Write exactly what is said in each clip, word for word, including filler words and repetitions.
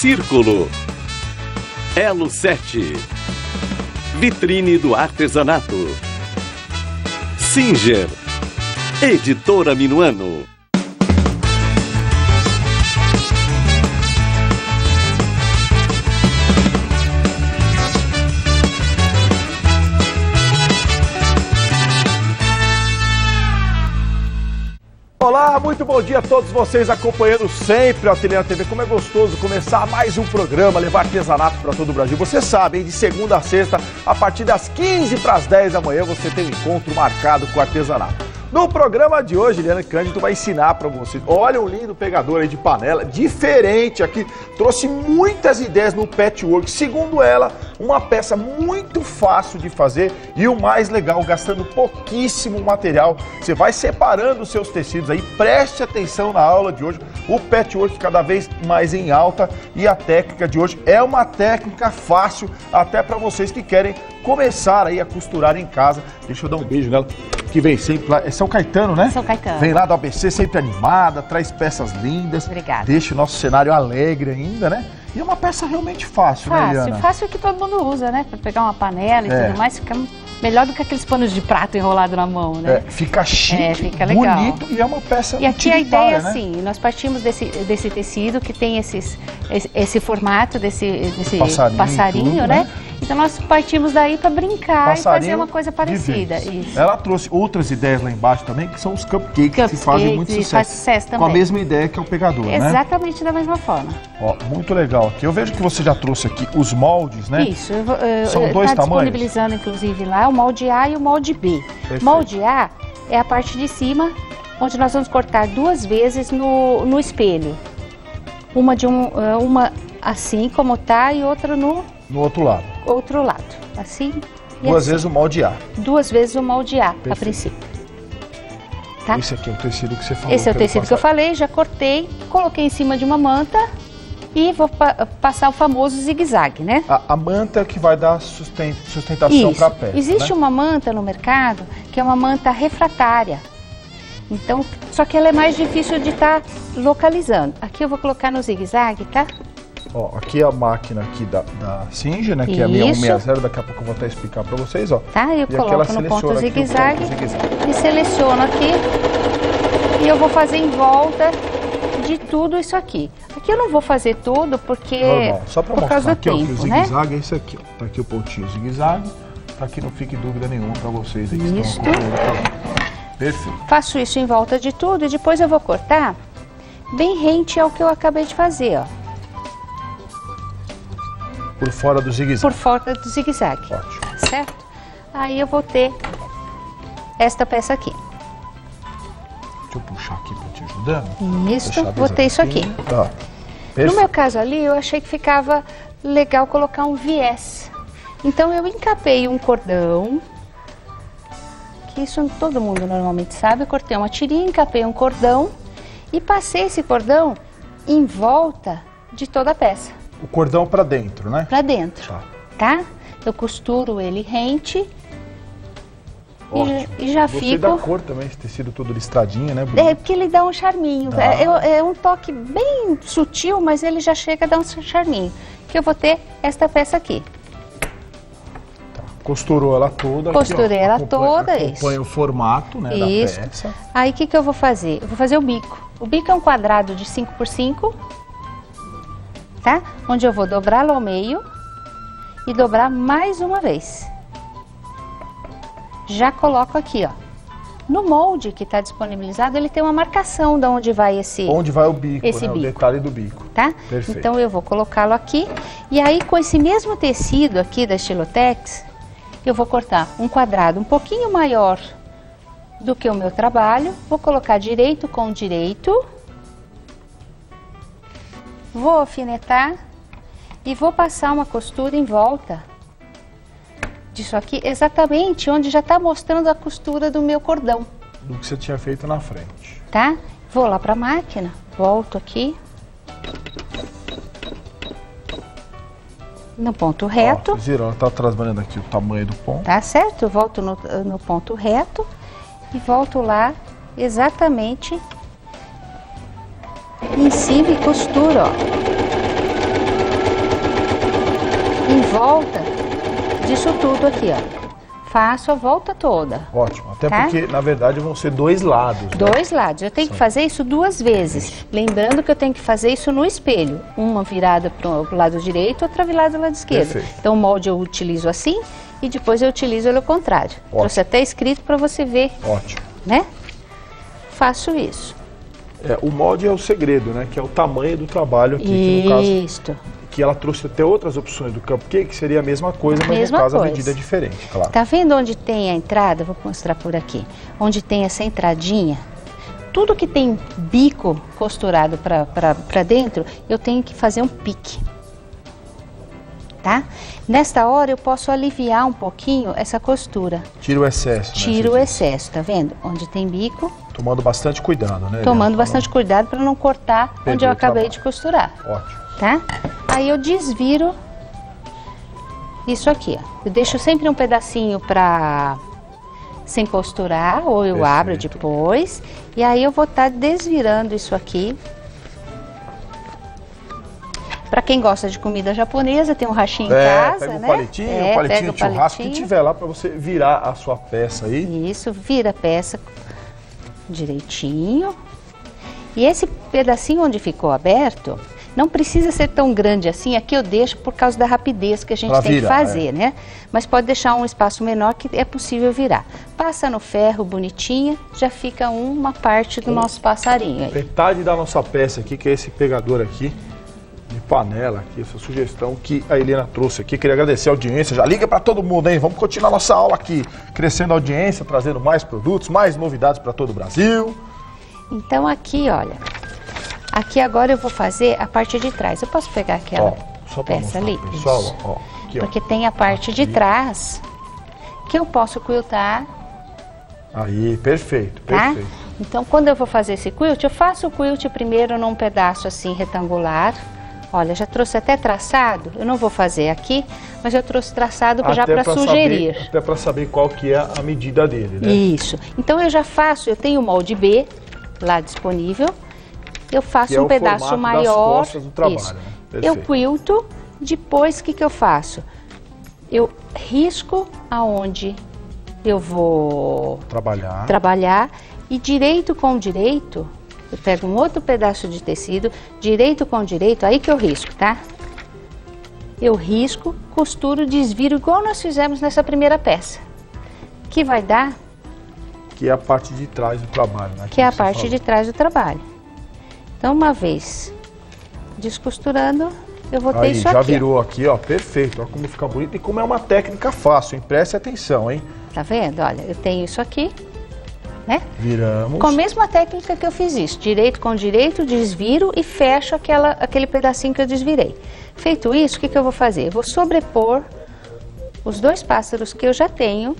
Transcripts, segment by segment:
Círculo, Elo sete, Vitrine do Artesanato, Singer, Editora Minuano. Olá, muito bom dia a todos vocês acompanhando sempre o Ateliê T V. Como é gostoso começar mais um programa, levar artesanato para todo o Brasil. Você sabe, hein, de segunda a sexta, a partir das quinze para as dez da manhã, você tem um encontro marcado com o artesanato. No programa de hoje, Eliane Cândido vai ensinar para vocês. Olha um lindo pegador aí de panela, diferente aqui. Trouxe muitas ideias no patchwork. Segundo ela, uma peça muito fácil de fazer e o mais legal, gastando pouquíssimo material. Você vai separando os seus tecidos aí, preste atenção na aula de hoje. O patchwork cada vez mais em alta e a técnica de hoje é uma técnica fácil até para vocês que querem começar aí a costurar em casa. Deixa eu dar um beijo nela, que vem sempre lá. É São Caetano, né? São Caetano. Vem lá do A B C, sempre animada, traz peças lindas. Obrigada. Deixa o nosso cenário alegre ainda, né? E é uma peça realmente fácil, fácil, né, Eliana? Fácil que todo mundo usa, né? Para pegar uma panela e É. tudo mais, fica melhor do que aqueles panos de prato enrolados na mão, né? É, fica chique, É, fica legal. bonito e é uma peça E aqui a ideia é utilitária, né? assim, nós partimos desse, desse tecido que tem esses, esse, esse formato desse, desse Passarinho, passarinho, tudo, né? né? Então nós partimos daí para brincar e fazer Passarinho uma coisa de parecida. vez. Isso. Ela trouxe outras ideias lá embaixo também, que são os cupcakes, que Cupcakes, fazem muito e sucesso. faz sucesso Com a também. mesma ideia que é o pegador, né? Exatamente da mesma forma. Ó, muito legal aqui. Eu vejo que você já trouxe aqui os moldes, né? Isso, eu vou, eu, São eu, dois tá tamanhos? disponibilizando inclusive lá o molde A e o molde B. Perfeito. Molde A é a parte de cima, onde nós vamos cortar duas vezes no, no espelho. Uma, de um, eh, uma assim como tá e outra no No outro lado. outro lado. Assim e Duas assim. vezes o molde A. Duas vezes o molde A, a Perfeito. princípio. Tá? Esse aqui é o tecido que você falou. Esse é o que tecido que eu passar. falei, já cortei, coloquei em cima de uma manta e vou pa passar o famoso zigue-zague, né? A, a manta que vai dar susten sustentação Isso. para a peça. Existe né? uma manta no mercado que é uma manta refratária. Então, só que ela é mais difícil de estar localizando. Aqui eu vou colocar no zigue-zague, tá? Ó, aqui é a máquina aqui da, da Singer, né? Que é a Isso. seis sessenta, daqui a pouco eu vou até explicar para vocês, ó. Tá? Eu E aqui ela coloco no ponto seleciona aqui o zigue-zague ponto zigue-zague. e seleciono aqui. E eu vou fazer em volta de tudo isso aqui. Aqui eu não vou fazer tudo porque Normal, só para por mostrar causa do aqui, ó, que o tempo, né? zigue-zague é esse aqui, ó. Tá aqui o pontinho zigue-zague, para que não fique dúvida nenhuma para vocês aí que Isso. estão acompanhando o programa. Perfeito. Faço isso em volta de tudo e depois eu vou cortar bem rente ao que eu acabei de fazer, ó. Por fora do zigue-zague. Por fora do zigue-zague. Ótimo. Certo? Aí eu vou ter esta peça aqui. Deixa eu puxar aqui para te ajudando. Isso, Deixar vou ter isso aqui. Ó, No perfeito. meu caso ali, eu achei que ficava legal colocar um viés. Então eu encapei um cordão, que isso todo mundo normalmente sabe. Eu cortei uma tirinha, encapei um cordão e passei esse cordão em volta de toda a peça, O cordão para dentro, né? pra dentro, Tá. tá? Eu costuro ele rente e Ótimo. já, e já Gostei fico... da cor também, esse tecido todo listradinho, né? Bonito. É porque ele dá um charminho, Dá. é, é- é um toque bem sutil, mas ele já chega a dar um charminho. Que eu vou ter esta peça aqui. Tá. Costurou ela toda. Costurei ela acompanha, toda, acompanha isso. o formato, né, Isso. da peça. Aí o que, que eu vou fazer? Eu vou fazer o bico. O bico é um quadrado de cinco por cinco, tá? Onde eu vou dobrá-lo ao meio e dobrar mais uma vez. Já coloco aqui, ó. No molde que está disponibilizado, ele tem uma marcação de onde vai esse... Onde vai o bico, Esse né? bico. O detalhe do bico. Tá? Perfeito. Então eu vou colocá-lo aqui e aí com esse mesmo tecido aqui da Estilotex, eu vou cortar um quadrado um pouquinho maior do que o meu trabalho, vou colocar direito com direito, vou alfinetar e vou passar uma costura em volta disso aqui, exatamente onde já está mostrando a costura do meu cordão, Do que você tinha feito na frente. tá? Vou lá para a máquina, volto aqui. No ponto reto, Ó, vocês viram, ela tá trabalhando aqui o tamanho do ponto. tá certo? Eu volto no, no ponto reto e volto lá exatamente em cima e costuro, ó. volta disso tudo aqui, ó. Faço a volta toda. Ótimo, até tá? porque, na verdade, vão ser dois lados. Né? Dois lados. Eu tenho Sim. que fazer isso duas vezes. Isso. Lembrando que eu tenho que fazer isso no espelho. Uma virada para o lado direito, outra virada para o lado esquerdo. Perfeito. Então o molde eu utilizo assim e depois eu utilizo ele ao contrário. Ótimo. Trouxe até escrito para você ver. Ótimo. Né? Faço isso. É, o molde é o segredo, né? Que é o tamanho do trabalho aqui. Isso. Que no caso, que ela trouxe até outras opções do cupcake, que seria a mesma coisa, mas mesma no caso coisa. a medida é diferente, claro. Tá vendo onde tem a entrada? Vou mostrar por aqui. Onde tem essa entradinha, tudo que tem bico costurado para dentro, eu tenho que fazer um pique. Tá? Nesta hora eu posso aliviar um pouquinho essa costura. Tira o excesso. Tira né, o excesso, tá vendo? Onde tem bico. Tomando bastante cuidado, né? Tomando Eliana? bastante cuidado para não cortar Perder onde eu acabei de costurar. Ótimo. Tá? Aí eu desviro isso aqui, ó. Eu deixo sempre um pedacinho para sem costurar, ou eu Perfeito. abro depois. E aí eu vou estar tá desvirando isso aqui. Para quem gosta de comida japonesa, tem um rachinho é, em casa, pega um né? palitinho, é, um palitinho de churrasco palitinho. que tiver lá para você virar a sua peça aí. Isso, vira a peça direitinho. E esse pedacinho onde ficou aberto, não precisa ser tão grande assim, aqui eu deixo por causa da rapidez que a gente pra tem virar, que fazer, é. né? Mas pode deixar um espaço menor que é possível virar. Passa no ferro bonitinha, já fica uma parte do um, nosso passarinho aí. Metade da nossa peça aqui, que é esse pegador aqui, de panela aqui, essa sugestão que a Eliana trouxe aqui. Queria agradecer a audiência, já liga para todo mundo, hein? Vamos continuar nossa aula aqui, crescendo a audiência, trazendo mais produtos, mais novidades para todo o Brasil. Então aqui, olha, aqui agora eu vou fazer a parte de trás. Eu posso pegar aquela ó, só peça ali? Pessoal, ó, aqui, ó. Porque tem a parte aqui. de trás que eu posso quiltar. Aí, perfeito, tá? perfeito. Então, quando eu vou fazer esse quilt, eu faço o quilt primeiro num pedaço assim retangular. Olha, já trouxe até traçado. Eu não vou fazer aqui, mas eu trouxe traçado até já para sugerir. Saber, até para saber qual que é a medida dele, né? Isso. Então eu já faço, eu tenho o molde B lá disponível. Eu faço que é um pedaço maior. Das costas do trabalho, isso. Né? Eu quilto, depois o que, que eu faço? Eu risco aonde eu vou trabalhar. trabalhar e direito com direito, eu pego um outro pedaço de tecido, direito com direito, aí que eu risco, tá? Eu risco, costuro, desviro, igual nós fizemos nessa primeira peça. Que vai dar... Que é a parte de trás do trabalho, né? Que é a parte falou. de trás do trabalho. Então, uma vez descosturando, eu vou ter aí, isso já aqui. Já virou aqui, ó, perfeito. Olha como fica bonito e como é uma técnica fácil, hein? Preste atenção, hein? Tá vendo? Olha, eu tenho isso aqui. Né? Viramos. Com a mesma técnica que eu fiz isso, direito com direito, desviro e fecho aquela, aquele pedacinho que eu desvirei. Feito isso, o que, que eu vou fazer? Eu vou sobrepor os dois pássaros que eu já tenho.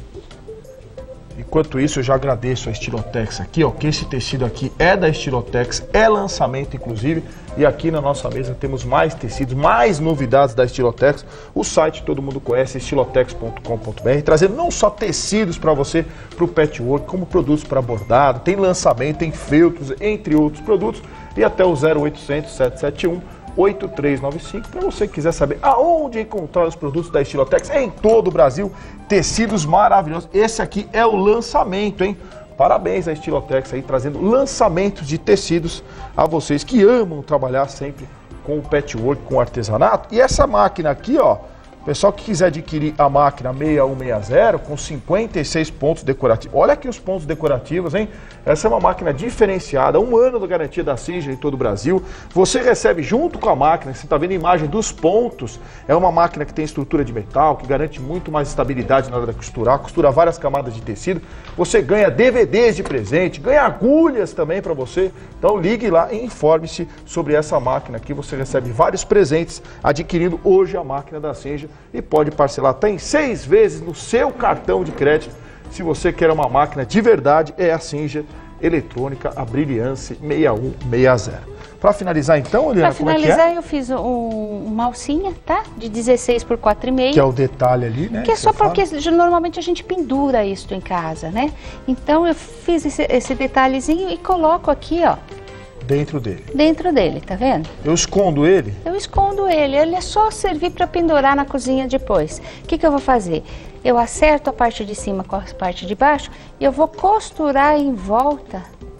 Enquanto isso, eu já agradeço a Estilotex aqui, ó, que esse tecido aqui é da Estilotex, é lançamento inclusive, e aqui na nossa mesa temos mais tecidos, mais novidades da Estilotex. O site todo mundo conhece, estilotex ponto com ponto br, trazendo não só tecidos para você, para o patchwork, como produtos para bordado, tem lançamento, tem feltros, entre outros produtos, e até o zero oitocentos, sete sete um, oito três nove cinco, para você que quiser saber aonde encontrar os produtos da Estilotex, em todo o Brasil, tecidos maravilhosos. Esse aqui é o lançamento, hein? Parabéns à Estilotex aí, trazendo lançamentos de tecidos a vocês que amam trabalhar sempre com o patchwork, com o artesanato. E essa máquina aqui, ó, pessoal que quiser adquirir a máquina seis um seis zero com cinquenta e seis pontos decorativos. Olha aqui os pontos decorativos, hein? Essa é uma máquina diferenciada, um ano de garantia da Singer em todo o Brasil. Você recebe junto com a máquina, você está vendo a imagem dos pontos, é uma máquina que tem estrutura de metal, que garante muito mais estabilidade na hora de costurar, costura várias camadas de tecido. Você ganha D V Ds de presente, ganha agulhas também para você. Então ligue lá e informe-se sobre essa máquina aqui. Você recebe vários presentes adquirindo hoje a máquina da Singer e pode parcelar até em seis vezes no seu cartão de crédito. Se você quer uma máquina de verdade, é a Singer Eletrônica, a Brilhance seis um seis zero. Para finalizar então, Eliana, como é que é? Para finalizar, eu fiz um, uma alcinha, tá? De dezesseis por quatro e meio. Que é o detalhe ali, né? Que é só porque normalmente a gente pendura isso em casa, né? Então eu fiz esse, esse detalhezinho e coloco aqui, ó. Dentro dele. Dentro dele, tá vendo? Eu escondo ele? Eu escondo ele, ele é só servir para pendurar na cozinha depois. O que que eu vou fazer? Eu acerto a parte de cima com a parte de baixo e eu vou costurar em volta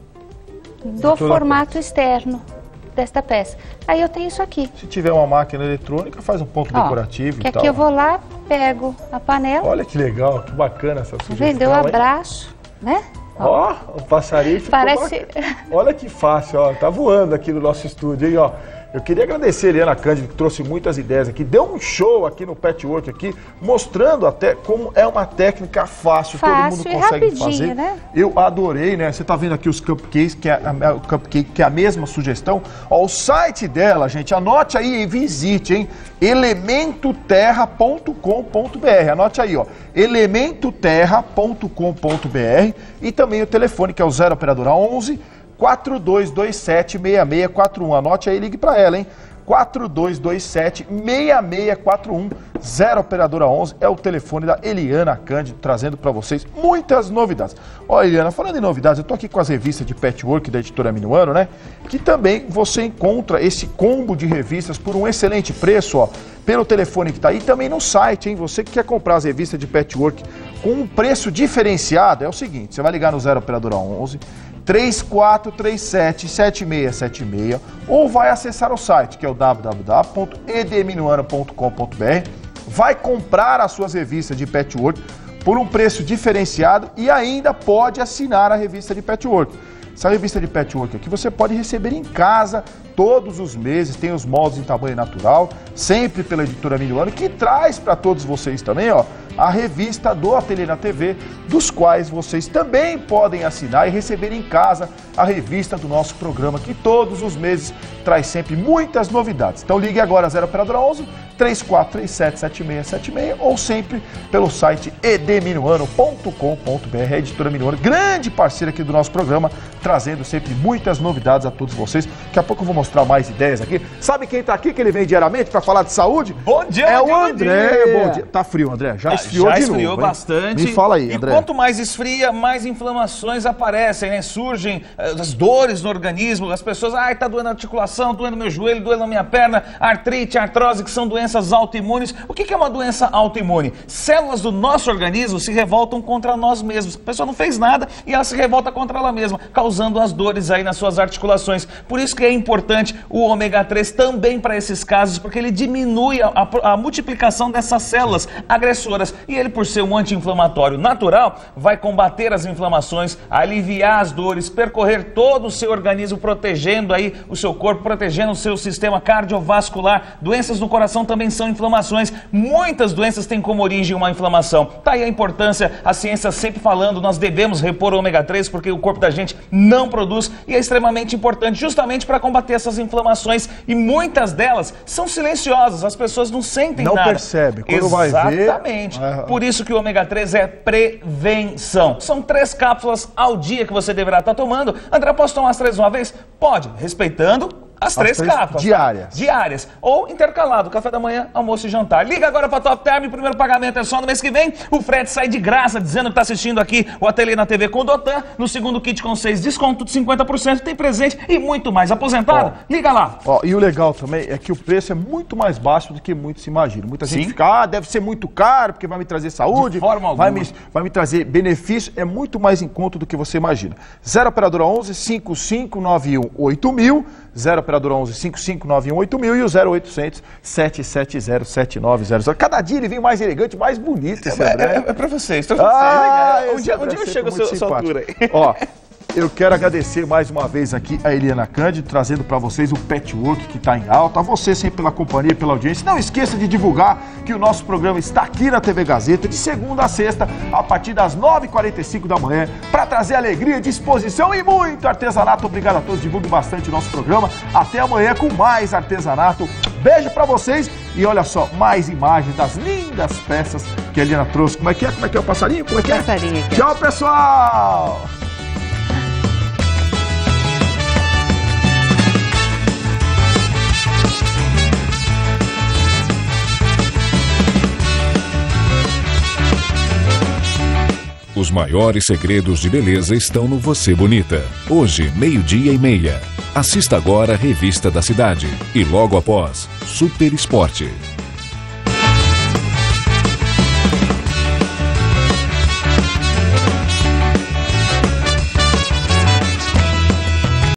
do formato externo desta peça. Aí eu tenho isso aqui. Se tiver uma máquina eletrônica, faz um ponto Ó, decorativo que e tal. aqui eu vou lá, pego a panela. Olha que legal, que bacana essa sugestão. Vendo? Eu hein? abraço, né? Ó, o passarinho ficou Parece- bacana. Olha que fácil, ó, tá voando aqui no nosso estúdio, hein, ó. Eu queria agradecer a Eliana Cândido, que trouxe muitas ideias aqui, deu um show aqui no Patchwork aqui, mostrando até como é uma técnica fácil, Fácil todo e mundo consegue rapidinho, fazer. né? Eu adorei, né? Você tá vendo aqui os cupcakes, que é a, o cupcake, que é a mesma sugestão. Ó, o site dela, gente, anote aí e visite, hein? elemento terra ponto com ponto br. Anote aí, ó, elemento terra ponto com ponto br e também o telefone, que é o zero operadora onze, quatro dois dois sete, seis seis quatro um. Anote aí e ligue para ela, hein? quatro dois dois sete, seis seis quatro um, zero operadora onze é o telefone da Eliana Cândido, trazendo para vocês muitas novidades. Ó, Eliana, falando em novidades, eu tô aqui com as revistas de Patchwork da editora Minuano, né? Que também você encontra esse combo de revistas por um excelente preço, ó, pelo telefone que tá aí, também no site, hein? Você que quer comprar as revistas de Patchwork com um preço diferenciado, é o seguinte, você vai ligar no zero operadora onze, três quatro três sete, sete seis sete seis ou vai acessar o site, que é o w w w ponto e d minuano ponto com ponto br, vai comprar as suas revistas de Patchwork por um preço diferenciado e ainda pode assinar a revista de Patchwork. Essa revista de Patchwork aqui você pode receber em casa todos os meses, tem os moldes em tamanho natural, sempre pela editora Minuano, que traz para todos vocês também, ó, a revista do Ateliê na T V, dos quais vocês também podem assinar e receber em casa a revista do nosso programa, que todos os meses traz sempre muitas novidades. Então ligue agora zero operadora onze, três quatro três sete, sete seis sete seis ou sempre pelo site e d minuano ponto com ponto br. A editora Minuano, grande parceira aqui do nosso programa, trazendo sempre muitas novidades a todos vocês. Daqui a pouco eu vou mostrar mais ideias aqui. Sabe quem tá aqui, que ele vem diariamente para falar de saúde? Bom dia, É bom o dia, André. bom dia. Bom dia. Tá frio, André? Já esfriou Já de esfriou novo, hein? bastante. Me fala aí, André. E quanto mais esfria, mais inflamações aparecem, né? Surgem uh, as dores no organismo, as pessoas, ai, tá doendo a articulação, doendo meu joelho, doendo a minha perna, artrite, artrose, que são doenças autoimunes. O que que é uma doença autoimune? Células do nosso organismo se revoltam contra nós mesmos. A pessoa não fez nada e ela se revolta contra ela mesma, causando as dores aí nas suas articulações. Por isso que é importante o ômega três também para esses casos, porque ele diminui a, a, a multiplicação dessas células agressoras. E ele, por ser um anti-inflamatório natural, vai combater as inflamações, aliviar as dores, percorrer todo o seu organismo, protegendo aí o seu corpo, protegendo o seu sistema cardiovascular. Doenças no coração também são inflamações. Muitas doenças têm como origem uma inflamação. Tá aí a importância, a ciência sempre falando, nós devemos repor o ômega três porque o corpo da gente não produz e é extremamente importante justamente para combater essas inflamações, e muitas delas são silenciosas, as pessoas não sentem Não nada. percebe, quando vai ver... Exatamente. É. Por isso que o ômega três é prevenção. São três cápsulas ao dia que você deverá estar tomando. André, posso tomar as três uma vez? Pode, respeitando as três três cápsulas. diárias. Diárias. Ou intercalado, café da manhã, almoço e jantar. Liga agora para Top Term, o primeiro pagamento é só no mês que vem. O frete sai de graça, dizendo que está assistindo aqui o Ateliê na T V com o Dotan. No segundo kit com seis, desconto de cinquenta por cento, tem presente e muito mais. Aposentado? Ó. Liga lá. Ó, e o legal também é que o preço é muito mais baixo do que muitos se imaginam. Muita gente Sim. fica, ah, deve ser muito caro, porque vai me trazer saúde, De forma vai, alguma. me, vai me trazer benefício. É muito mais em conta do que você imagina. zero operadora onze, cinco cinco nove um, oito mil, zero operadora onze, cinco cinco nove um, oito mil e o zero oitocentos, sete sete zero, sete nove zero zero. Cada dia ele vem mais elegante, mais bonito esse André. É, é, é pra vocês, pra vocês. Ah, um esse dia, um André dia eu sempre chego a muito sua, sua simpático. altura aí. Ó, eu quero agradecer mais uma vez aqui a Eliana Cândido, trazendo para vocês o Patchwork que está em alta. A você sempre pela companhia e pela audiência. Não esqueça de divulgar que o nosso programa está aqui na T V Gazeta, de segunda a sexta, a partir das nove e quarenta e cinco da manhã, para trazer alegria, disposição e muito artesanato. Obrigado a todos, divulgue bastante o nosso programa. Até amanhã com mais artesanato. Beijo para vocês e olha só, mais imagens das lindas peças que a Eliana trouxe. Como é que é? Como é que é o passarinho? Como é que é? Passarinho aqui. Tchau, pessoal! O Os maiores segredos de beleza estão no Você Bonita. Hoje, meio-dia e meia. Assista agora a Revista da Cidade. E logo após, Super Esporte.